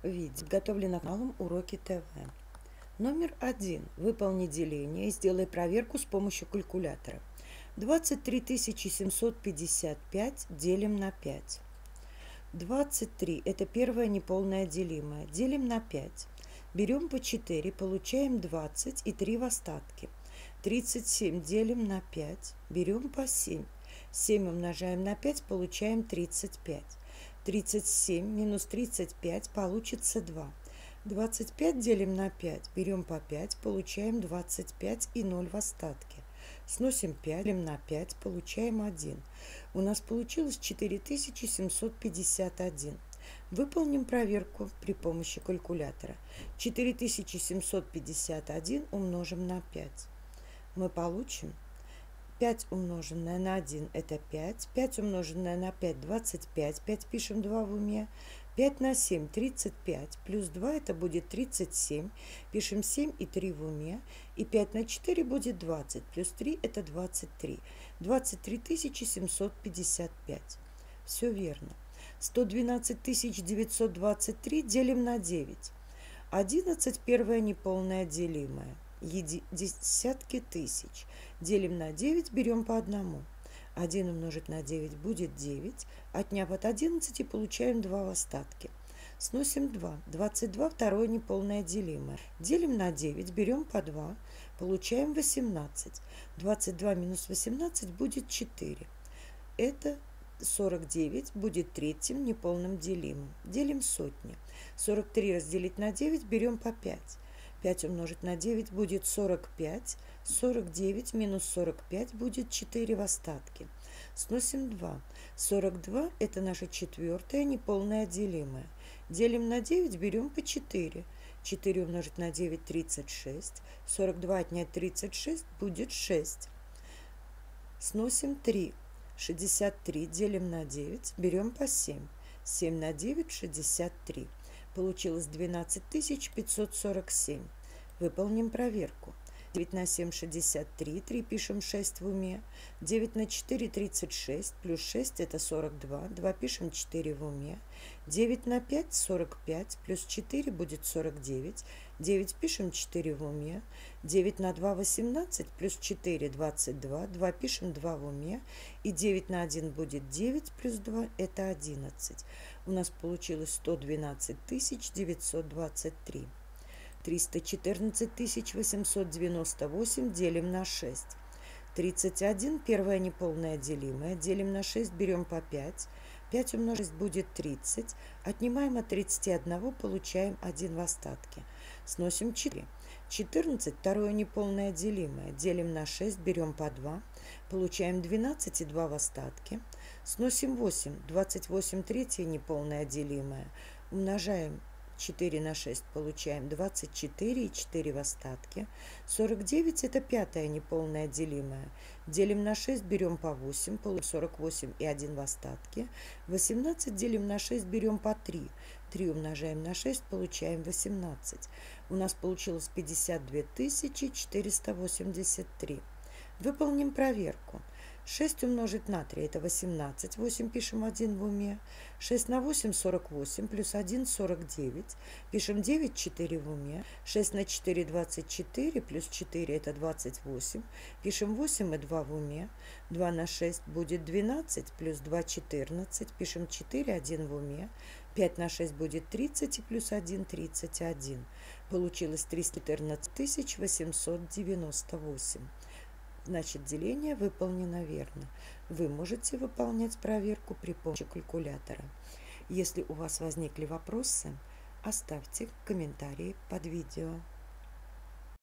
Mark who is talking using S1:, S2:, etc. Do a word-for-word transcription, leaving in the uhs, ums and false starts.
S1: видео подготовлено каналом Уроки ТВ. Номер один. Выполни деление и сделай проверку с помощью калькулятора. двадцать три тысячи семьсот пятьдесят пять делим на пять. двадцать три – это первое неполное делимое. Делим на пять. Берем по четыре, получаем двадцать и три в остатке. тридцать семь делим на пять, берем по семь. семь умножаем на пять, получаем тридцать пять. тридцать семь минус тридцать пять получится два. двадцать пять делим на пять, берем по пять, получаем двадцать пять и ноль в остатке. Сносим пять, делим на пять, получаем один. У нас получилось четыре тысячи семьсот пятьдесят один. Выполним проверку при помощи калькулятора. четыре тысячи семьсот пятьдесят один умножим на пять. Мы получим пять умноженное на один – это пять. пять умноженное на пять – двадцать пять. пять пишем два в уме. пять на семь – тридцать пять. Плюс два – это будет тридцать семь. Пишем семь и три в уме. И пять на четыре будет двадцать. Плюс три – это двадцать три. двадцать три тысячи семьсот пятьдесят пять. Все верно. сто двенадцать тысяч девятьсот двадцать три делим на девять. одиннадцать – первое неполное делимое. Десятки тысяч. Делим на девять, берем по одному. один умножить на девять будет девять. Отняв от одиннадцати, получаем два в остатке. Сносим два. двадцать два – второе неполное делимое. Делим на девять, берем по два. Получаем восемнадцать. двадцать два минус восемнадцать будет четыре. Это сорок девять будет третьим неполным делимым. Делим сотни. сорок три разделить на девять, берем по пять. пять умножить на девять будет сорок пять. сорок девять минус сорок пять будет четыре в остатке. Сносим два. сорок два – это наше четвертое неполное делимое. Делим на девять, берем по четыре. четыре умножить на девять – тридцать шесть. сорок два отнять тридцать шесть будет шесть. Сносим три. шестьдесят три делим на девять, берем по семь. семь на девять – шестьдесят три. Получилось двенадцать тысяч пятьсот сорок семь. Выполним проверку. девять на семь – шестьдесят три. три пишем шесть в уме. девять на четыре – тридцать шесть. Плюс шесть – это сорок два. два пишем четыре в уме. девять на пять – сорок пять. Плюс четыре будет сорок девять. девять пишем четыре в уме. девять на два – восемнадцать. Плюс четыре – двадцать два. два пишем два в уме. И девять на один будет девять. Плюс два – это одиннадцать. У нас получилось сто двенадцать тысяч девятьсот двадцать три. триста четырнадцать тысяч восемьсот девяносто восемь делим на шесть. тридцать один – первое неполное делимое. Делим на шесть, берем по пять. пять умножить будет тридцать. Отнимаем от тридцати одного, получаем один в остатке. Сносим четыре. четырнадцать – второе неполное делимое. Делим на шесть, берем по два. Получаем двенадцать и два в остатке. Сносим восемь. двадцать восемь – третье неполное делимое. Умножаем четыре на шесть, получаем двадцать четыре и четыре в остатке. сорок девять – это пятое неполное делимое. Делим на шесть, берем по восемь, получаем сорок восемь и один в остатке. восемнадцать делим на шесть, берем по три. три умножаем на шесть, получаем восемнадцать. У нас получилось пятьдесят две тысячи четыреста восемьдесят три. Выполним проверку. шесть умножить на три – это восемнадцать. восемь пишем один в уме. шесть на восемь – сорок восемь. Плюс один – сорок девять. Пишем девять, четыре в уме. шесть на четыре – двадцать четыре. Плюс четыре – это двадцать восемь. Пишем восемь и два в уме. два на шесть будет двенадцать. Плюс два – четырнадцать. Пишем четыре, один в уме. пять на шесть будет тридцать. И плюс один – тридцать один. Получилось триста четырнадцать тысяч восемьсот девяносто восемь. Значит, деление выполнено верно. Вы можете выполнять проверку при помощи калькулятора. Если у вас возникли вопросы, оставьте комментарии под видео.